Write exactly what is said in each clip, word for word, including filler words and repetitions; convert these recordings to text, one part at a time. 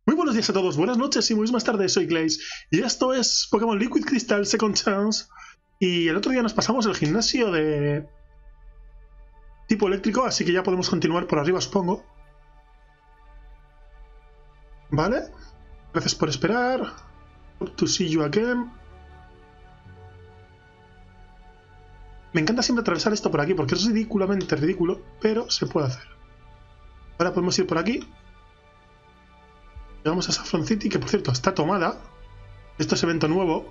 Muy buenos días a todos, buenas noches y muy más tarde, soy Glaze y esto es Pokémon Liquid Crystal Second Chance. Y el otro día nos pasamos el gimnasio de tipo eléctrico, así que ya podemos continuar por arriba, supongo. Vale, gracias por esperar. To see you again. Me encanta siempre atravesar esto por aquí porque es ridículamente ridículo, pero se puede hacer. Ahora podemos ir por aquí. Llegamos a Saffron City, que por cierto está tomada. Esto es evento nuevo.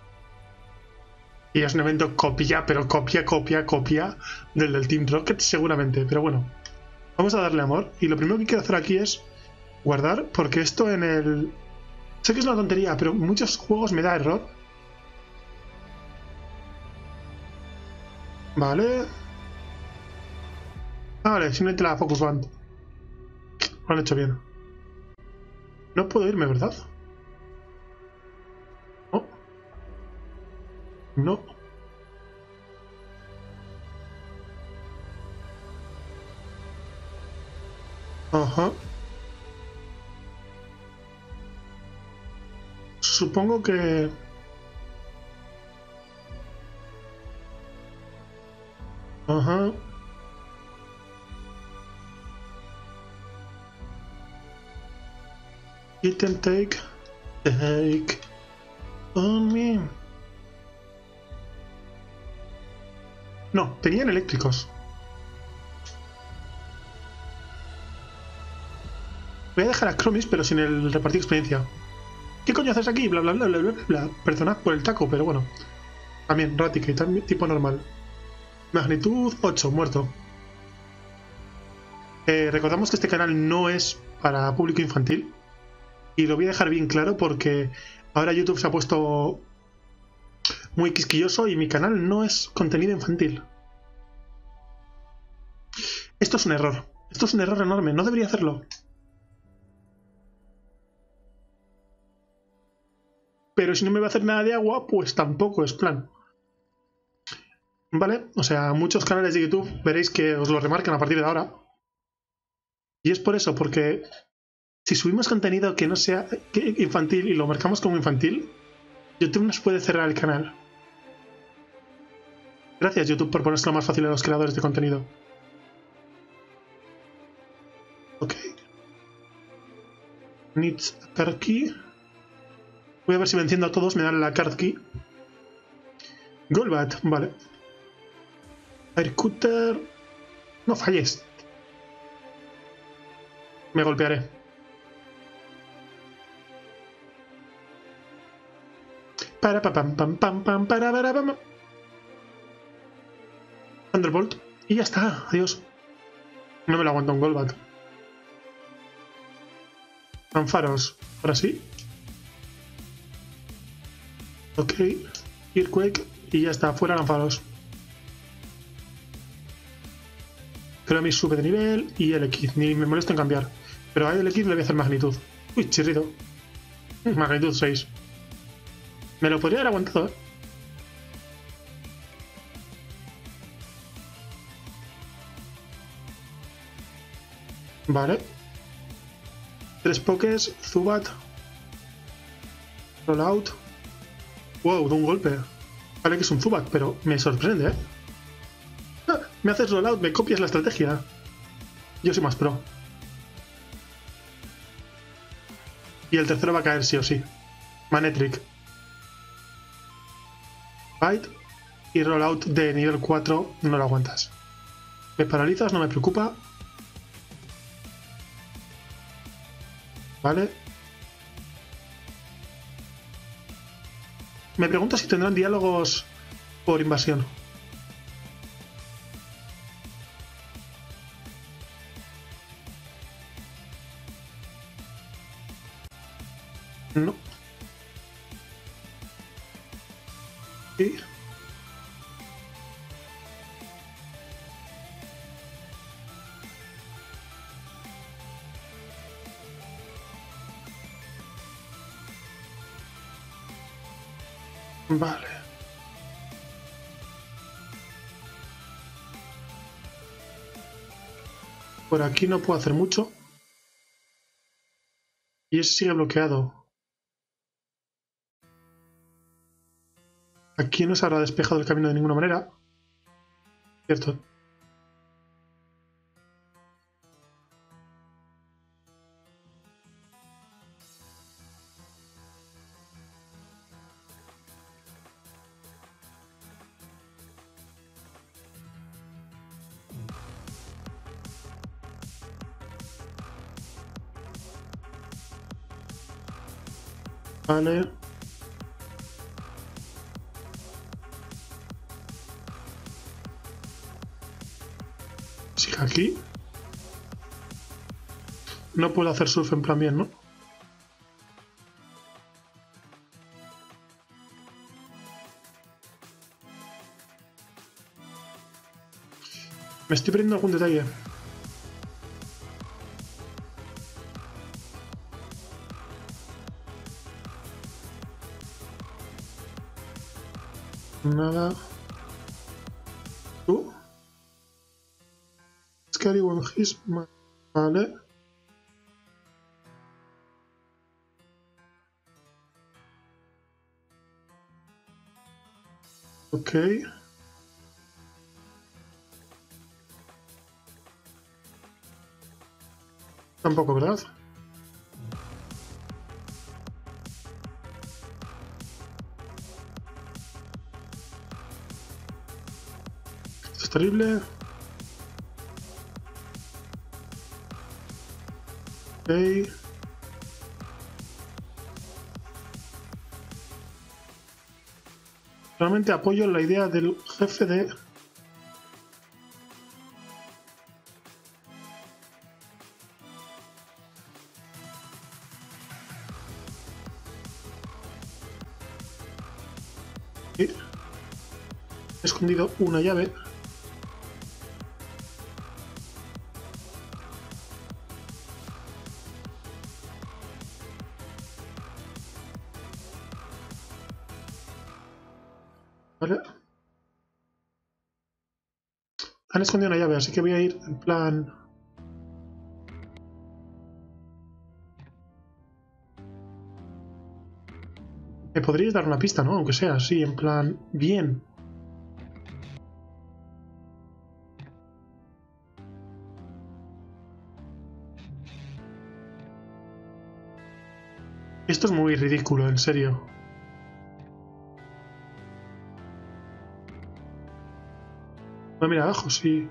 Y es un evento copia, pero copia, copia, copia del del Team Rocket seguramente. Pero bueno, vamos a darle amor. Y lo primero que quiero hacer aquí es guardar, porque esto en el... Sé que es una tontería, pero en muchos juegos me da error. Vale. Vale, simplemente la Focus Band. Lo han hecho bien. No puedo irme, ¿verdad? No. No. Ajá. Supongo que... Ajá. It can take... Take... On me. No, tenían eléctricos. Voy a dejar a Chromis, pero sin el repartir experiencia. ¿Qué coño haces aquí? Bla bla bla bla bla bla. Perdonad por el taco, pero bueno. También, Raticate, también tipo normal. Magnitud ocho, muerto. Eh, recordamos que este canal no es para público infantil. Y lo voy a dejar bien claro porque ahora YouTube se ha puesto muy quisquilloso y mi canal no es contenido infantil. Esto es un error. Esto es un error enorme. No debería hacerlo. Pero si no me va a hacer nada de agua, pues tampoco es plan. ¿Vale? O sea, muchos canales de YouTube veréis que os lo remarcan a partir de ahora. Y es por eso, porque si subimos contenido que no sea infantil y lo marcamos como infantil, YouTube nos puede cerrar el canal. Gracias, YouTube, por ponérselo más fácil a los creadores de contenido. Ok. Needs a card key. Voy a ver si venciendo a todos me dan la card key. Golbat, vale. Aircutter. No falles. Me golpearé. Para pa pam pam pam pam para para pam. Thunderbolt. Y ya está. Adiós. No me lo aguanta un Golbat. Anfaros. Ahora sí. Ok. Earthquake. Y ya está. Fuera Anfaros. Chromis sube de nivel. Y el X. Ni me molesto en cambiar. Pero a el X le voy a hacer magnitud. Uy, chirrido. Magnitud seis. Me lo podría haber aguantado, ¿eh? Vale. Tres pokés. Zubat. Rollout. Wow, de un golpe. Vale que es un Zubat, pero me sorprende, ¿eh? Ah, me haces rollout, me copias la estrategia. Yo soy más pro. Y el tercero va a caer sí o sí. Manectric. Bite. Y rollout de nivel cuatro no lo aguantas. Me paralizas, no me preocupa. Vale. Me pregunto si tendrán diálogos por invasión. No. Sí. Vale. Por aquí no puedo hacer mucho. Y ese sigue bloqueado. Aquí no se habrá despejado el camino de ninguna manera. Cierto. Vale. Sigue aquí. No puedo hacer surf en plan bien, ¿no? Me estoy perdiendo algún detalle. Nada. ¿Tú? Scary one his... Vale. Ok. Tampoco, ¿verdad? Esto es terrible. Ok. Realmente apoyo la idea del jefe de... He escondido una llave. Vale. Han escondido una llave, así que voy a ir en plan... Me podríais dar una pista, ¿no? Aunque sea así, en plan... Bien. Esto es muy ridículo, en serio. No, mira abajo, sí.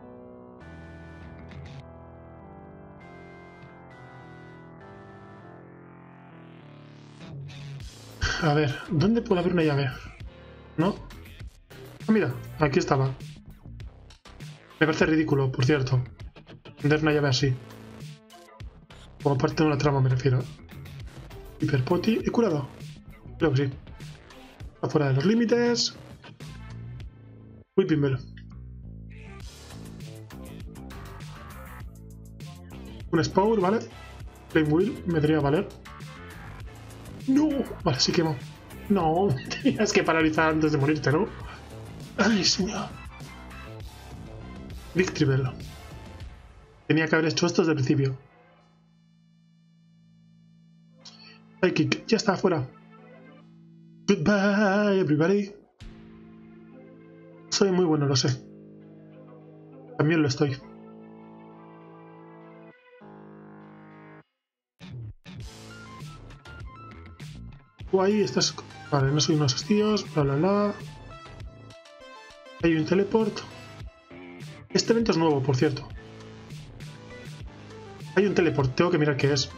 A ver, ¿dónde puede haber una llave? ¿No? Ah, mira, aquí estaba. Me parece ridículo, por cierto. Vender una llave así. Como parte de una trama, me refiero. Hiperpoti. ¿He curado? Creo que sí. Está fuera de los límites. Whipping Bell. Un Spour, ¿vale? Flame Wheel me debería valer. ¡No! Vale, sí quemo. No, tenías que paralizar antes de morirte, ¿no? ¡Ay, señor! Victory Bell. Tenía que haber hecho esto desde el principio. Psychic, ya está afuera. Goodbye, everybody. Soy muy bueno, lo sé. También lo estoy. Tú ahí estás... Vale, no soy unos hostios, bla bla bla. Hay un teleport. Este evento es nuevo, por cierto. Hay un teleport, tengo que mirar qué es.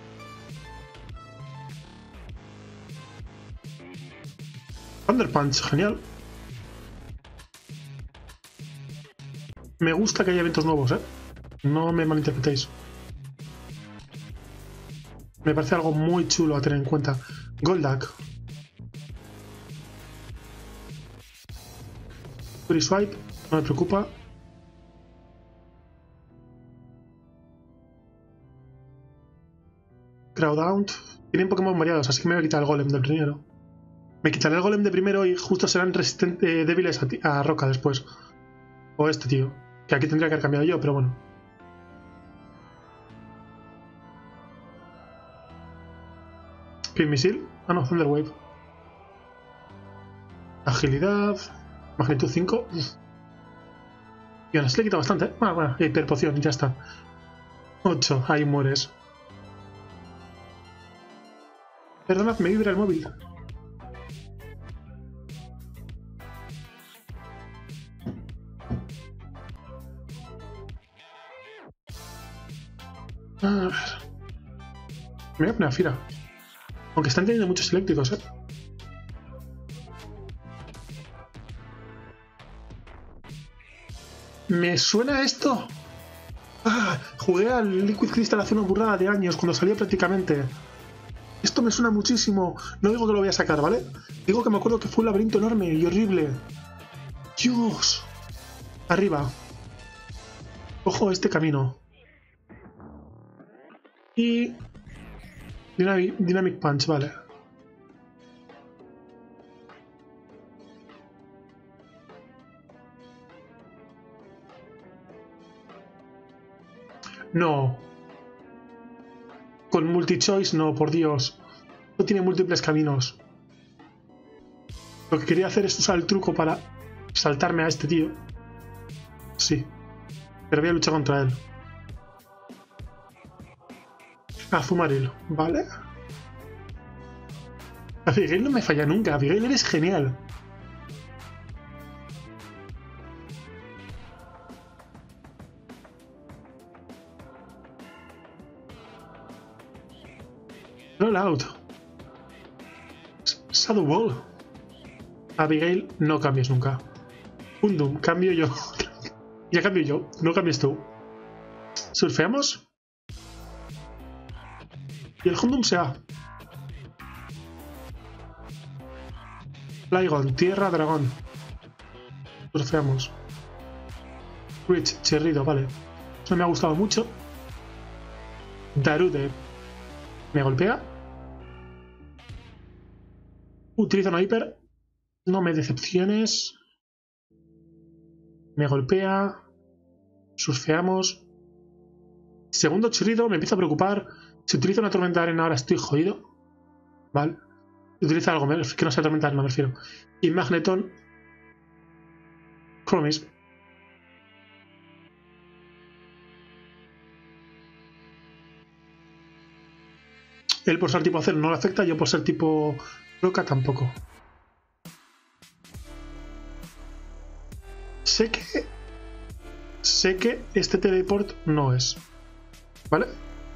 Thunder Punch, genial. Me gusta que haya eventos nuevos, ¿eh? No me malinterpretéis. Me parece algo muy chulo a tener en cuenta. Goldak. Free Swipe, no me preocupa. Crowdout. Tienen Pokémon variados, así que me voy a quitar el golem del primero. Me quitaré el golem de primero y justo serán resistentes, eh, débiles a, a roca después. O este tío. Que aquí tendría que haber cambiado yo, pero bueno. Spin Missile. Ah, no, Thunder Wave. Agilidad. Magnitud cinco. Y ahora se le quita bastante. ¿eh? Ah, bueno, hiperpoción, ya está. ocho, ahí mueres. Perdonad, me vibra el móvil. A ver. Me voy a poner a Fira. Aunque están teniendo muchos eléctricos, eh. ¿Me suena esto? Ah, jugué al Liquid Crystal hace una burrada de años, cuando salió prácticamente. Esto me suena muchísimo. No digo que lo voy a sacar, ¿vale? Digo que me acuerdo que fue un laberinto enorme y horrible. Dios. Arriba. Ojo este camino. Y... Dynamic, Dynamic Punch, vale. No. Con multi-choice no, por Dios. No tiene múltiples caminos. Lo que quería hacer es usar el truco para saltarme a este tío. Sí. Pero voy a luchar contra él. Azumarill, ¿vale? Abigail no me falla nunca. Abigail eres genial. Roll out. Shadow Ball. Abigail, no cambies nunca. Undum, cambio yo. Ya cambio yo, no cambies tú. Surfeamos. Y el Hundum se va. Flygon, tierra, dragón. Surfeamos. Rich, chirrido, vale. Eso me ha gustado mucho. Darude. Me golpea. Utilizo una hiper. No me decepciones. Me golpea. Surfeamos. Segundo chirrido, me empieza a preocupar. Si utilizo una tormenta de arena ahora estoy jodido. Vale. Utiliza algo que no sea tormenta de arena, me refiero. Y Magneton. Promise. Él por ser tipo acero no le afecta, yo por ser tipo roca tampoco. Sé que... Sé que este teleport no es. ¿Vale?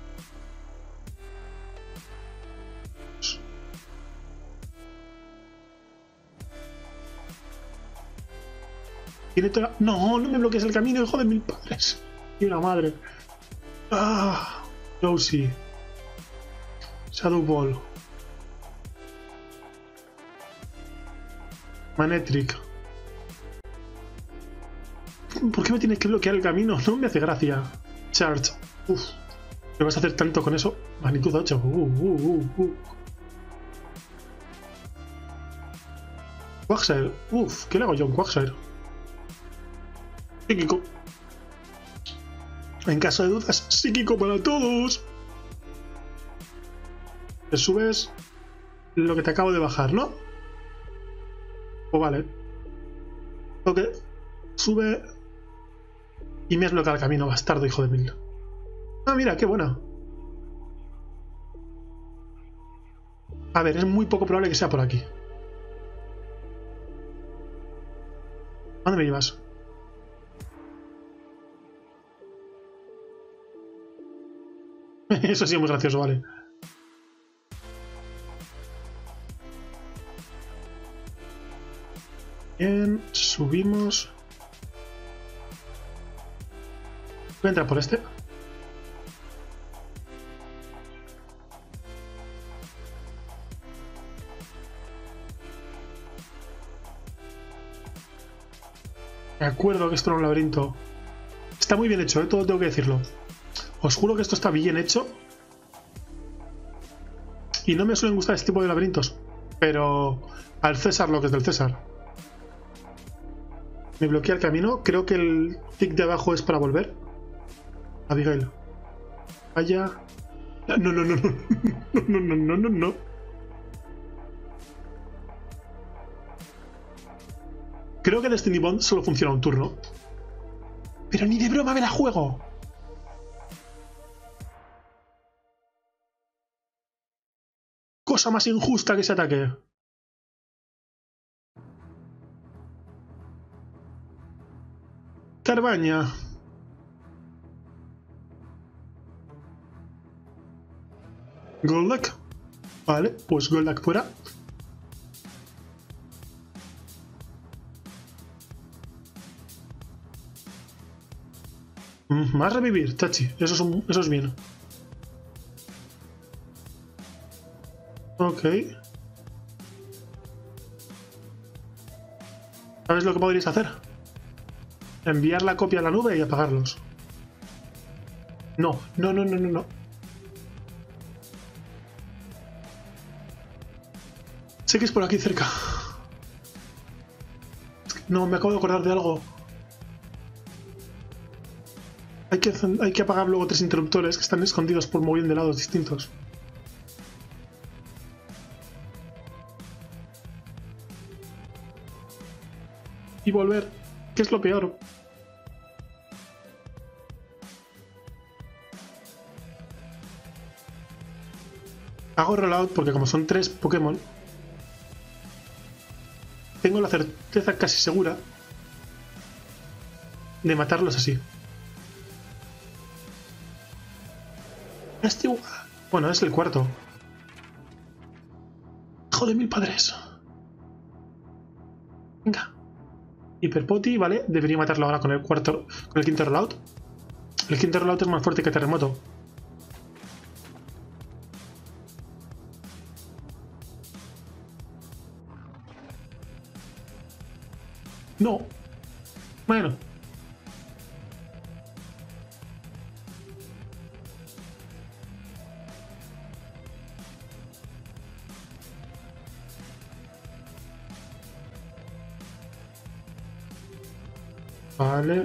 Tiene toda... No, no me bloquees el camino, hijo de mil padres. Y una madre. Ah, Josie. Shadow Ball. Manectric. ¿Por qué me tienes que bloquear el camino? No me hace gracia. Charge. Uf. ¿Me vas a hacer tanto con eso? Magnitud ocho. Uh, uh, uh, uh. Quagsire. Uf, ¿qué le hago yo a un Quagsire? Psíquico. En caso de dudas, psíquico para todos. Te subes lo que te acabo de bajar, ¿no? Pues vale. Ok. Sube. Y me has bloqueado el camino, bastardo, hijo de mil. Ah, mira, qué buena. A ver, es muy poco probable que sea por aquí. ¿A dónde me llevas? Eso sí es muy gracioso, vale. Bien, subimos. Voy a entrar por este. Me acuerdo que esto era un laberinto. Está muy bien hecho, ¿eh? Todo tengo que decirlo. Os juro que esto está bien hecho. Y no me suelen gustar este tipo de laberintos. Pero al César lo que es del César. Me bloquea el camino. Creo que el tic de abajo es para volver. Abigail. Vaya. No, no, no, no. No, no, no, no, no. Creo que Destiny Bond solo funciona un turno. Pero ni de broma me la juego. Cosa más injusta que ese ataque. Carbaña. Goldak. Vale, pues Goldak fuera. Mm, más revivir, chachi. Eso es, un, eso es bien. Ok. ¿Sabes lo que podríais hacer? Enviar la copia a la nube y apagarlos. No, no, no, no, no, no. Sé que es por aquí cerca. No, me acabo de acordar de algo. Hay que, hay que apagar luego tres interruptores que están escondidos por muy bien de lados distintos. Y volver, que es lo peor. Hago rollout porque como son tres Pokémon, tengo la certeza casi segura de matarlos así. Este... Bueno, es el cuarto. Hijo de mil padres. Venga. Hiperpoti, vale. Debería matarlo ahora con el cuarto, con el quinto rollout. El quinto rollout es más fuerte que Terremoto. No. Bueno. Vale.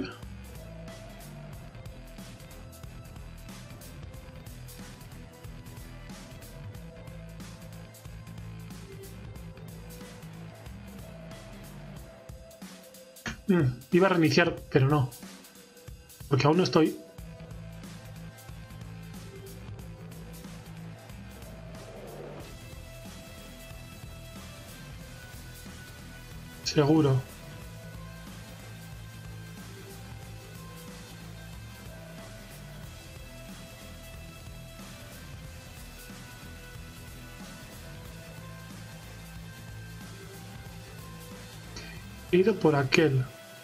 Mm, iba a reiniciar, pero no. Porque aún no estoy. Seguro. He ido por aquel.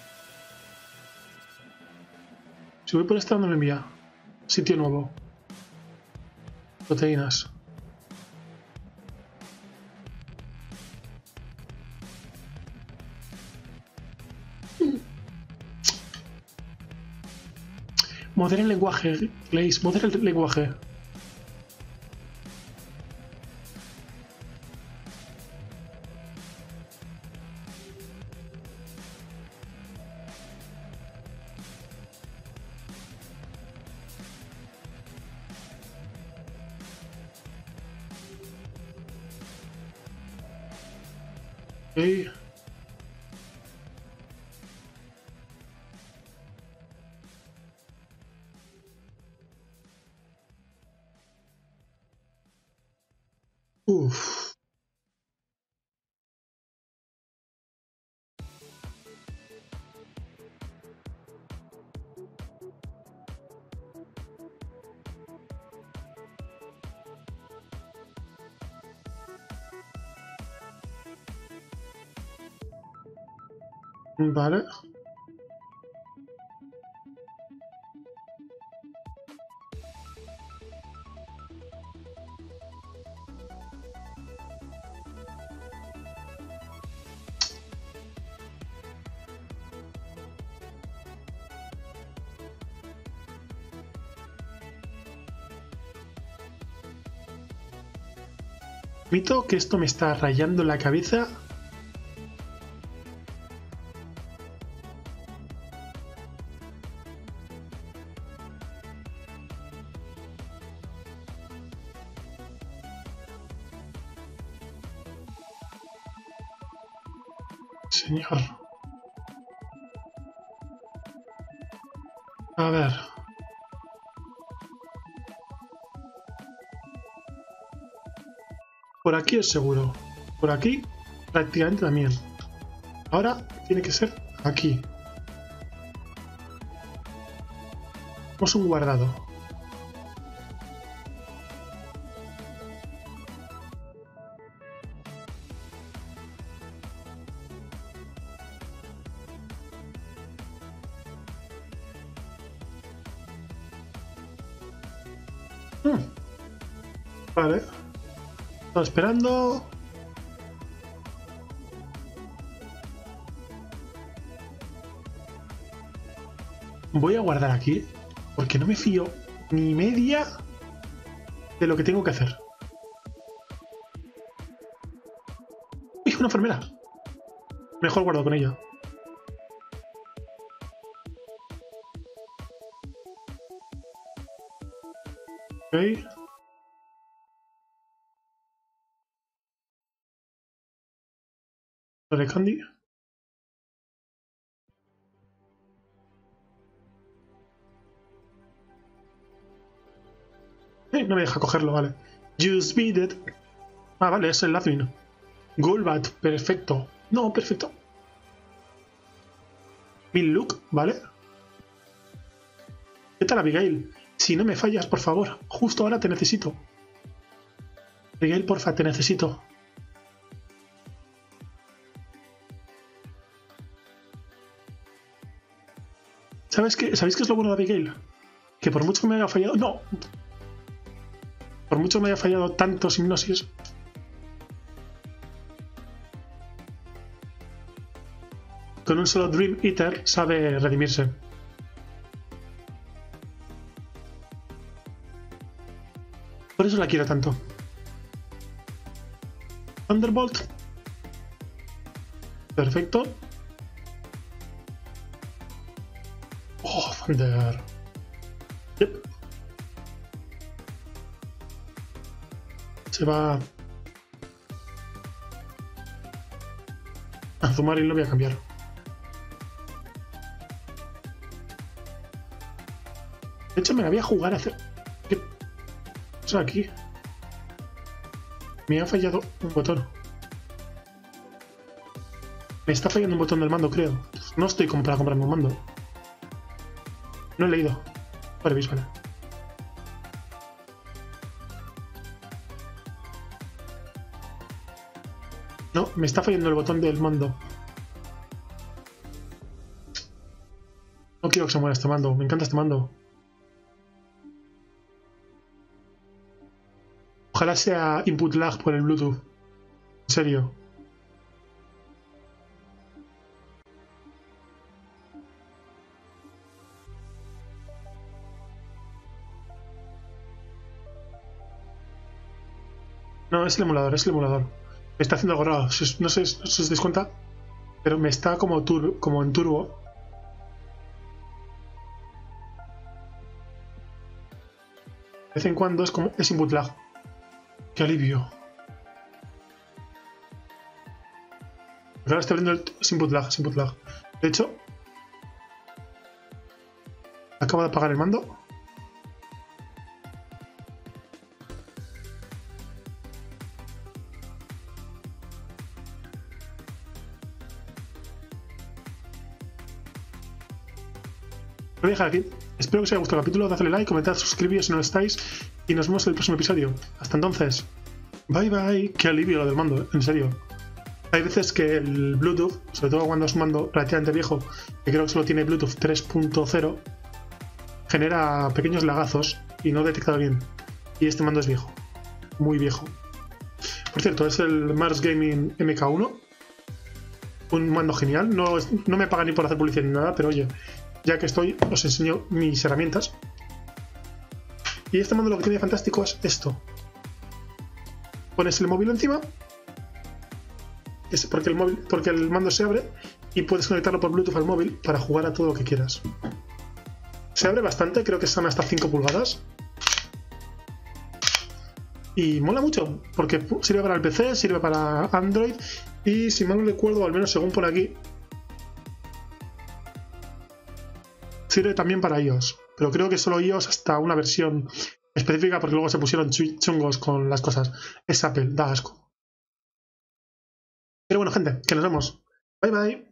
Si voy por este, ¿dónde me envía? Sitio nuevo. Proteínas. Modera el lenguaje, Blaze. Modera el lenguaje. Okay. Uf. Vale. Admito que esto me está rayando la cabeza. Señor. A ver. Por aquí es seguro. Por aquí prácticamente también. Ahora tiene que ser aquí. Tenemos un guardado. Hmm. Vale. Estoy esperando. Voy a guardar aquí, porque no me fío ni media de lo que tengo que hacer. ¡Uy, una enfermera! Mejor guardo con ella. Ok. Lo de Candy. Eh, no me deja cogerlo, vale. Just beat it. Ah, vale, es el admin. Golbat, perfecto. No, perfecto. Mil look, vale. ¿Qué tal, Abigail? Si no me fallas, por favor. Justo ahora te necesito. Abigail, porfa, te necesito. ¿Sabes qué? ¿Sabéis qué es lo bueno de Abigail? Que por mucho que me haya fallado... ¡No! Por mucho que me haya fallado tantos hipnosis... Con un solo Dream Eater sabe redimirse. Por eso la quiero tanto. Thunderbolt. Perfecto. Oh, Thunder. Yep. Se va... A Zumaril lo voy a cambiar. De hecho, me la voy a jugar a hacer... ¿Qué pasa aquí? Me ha fallado un botón. Me está fallando un botón del mando, creo. No estoy como para comprarme un mando. No he leído. Vale, veis, vale. No, me está fallando el botón del mando. No quiero que se muera este mando. Me encanta este mando. Ojalá sea input lag por el Bluetooth. En serio. No, es el emulador, es el emulador. Me está haciendo algo raro. No sé, no sé si os dais cuenta, pero me está como, tur como en turbo. De vez en cuando es como es input lag. ¡Qué alivio! Ahora estoy viendo el input lag, es input lag. De hecho, acabo de apagar el mando. Lo voy a dejar aquí. Espero que os haya gustado el capítulo. Dadle like, comentad, suscribíos si no lo estáis. Y nos vemos en el próximo episodio. Hasta entonces. Bye bye. Qué alivio lo del mando, en serio. Hay veces que el Bluetooth, sobre todo cuando es un mando relativamente viejo, que creo que solo tiene Bluetooth tres punto cero, genera pequeños lagazos y no he detectado bien. Y este mando es viejo. Muy viejo. Por cierto, es el Mars Gaming M K uno. Un mando genial. No, no me pagan ni por hacer publicidad ni nada, pero oye, ya que estoy, os enseño mis herramientas. Y este mando lo que tiene fantástico es esto. Pones el móvil encima, es porque el, móvil, porque el mando se abre y puedes conectarlo por Bluetooth al móvil para jugar a todo lo que quieras. Se abre bastante, creo que son hasta cinco pulgadas. Y mola mucho, porque sirve para el P C, sirve para Android y si mal no recuerdo, al menos según por aquí, sirve también para iOS, pero creo que solo iOS hasta una versión específica porque luego se pusieron chungos con las cosas. Es Apple, da asco. Pero bueno, gente, que nos vemos. Bye bye.